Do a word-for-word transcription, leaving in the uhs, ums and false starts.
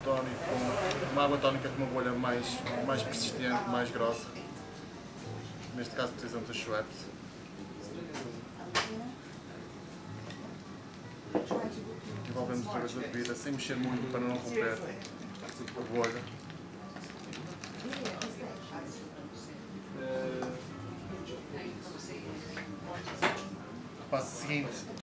tónico, com uma água tónica com uma bolha mais, mais persistente, mais grossa. Neste caso utilizamos a Schweppes. Envolvemos outra vez a bebida sem mexer muito para não romper a bolha. Passo seguinte,